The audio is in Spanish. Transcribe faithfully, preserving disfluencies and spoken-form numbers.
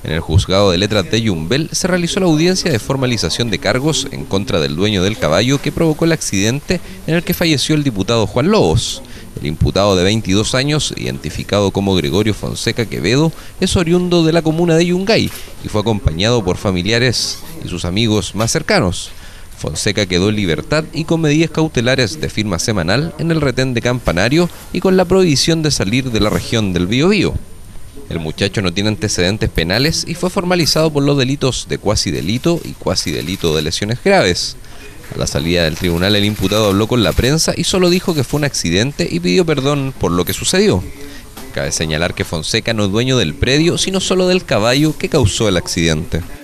En el juzgado de letras de Yumbel se realizó la audiencia de formalización de cargos en contra del dueño del caballo que provocó el accidente en el que falleció el diputado Juan Lobos. El imputado de veintidós años, identificado como Gregorio Fonseca Quevedo, es oriundo de la comuna de Yungay y fue acompañado por familiares y sus amigos más cercanos. Fonseca quedó en libertad y con medidas cautelares de firma semanal en el retén de Campanario y con la prohibición de salir de la región del Biobío. El muchacho no tiene antecedentes penales y fue formalizado por los delitos de cuasi-delito y cuasi-delito de lesiones graves. A la salida del tribunal, el imputado habló con la prensa y solo dijo que fue un accidente y pidió perdón por lo que sucedió. Cabe señalar que Fonseca no es dueño del predio, sino solo del caballo que causó el accidente.